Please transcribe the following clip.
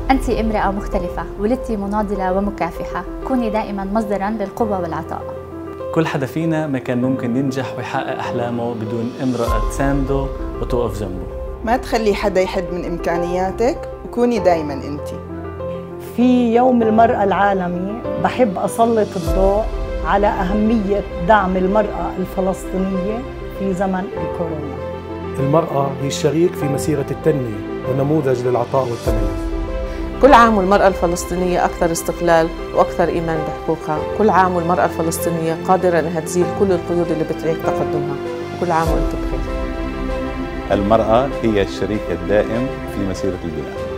أنت امرأة مختلفة، ولدتي مناضلة ومكافحة، كوني دائما مصدرا للقوة والعطاء. كل حدا فينا ما كان ممكن ينجح ويحقق أحلامه بدون امرأة تسانده وتوقف جنبه. ما تخلي حدا يحد من إمكانياتك، وكوني دايما أنت. في يوم المرأة العالمي بحب أسلط الضوء على أهمية دعم المرأة الفلسطينية في زمن الكورونا. المرأة هي الشريك في مسيرة التنمية ونموذج للعطاء والتميز. كل عام والمرأة الفلسطينية أكثر استقلال وأكثر إيمان بحقوقها. كل عام والمرأة الفلسطينية قادرة أنها تزيل كل القيود اللي بتعيق تقدمها. كل عام وأنتم بخير. المرأة هي الشريك الدائم في مسيرة البناء.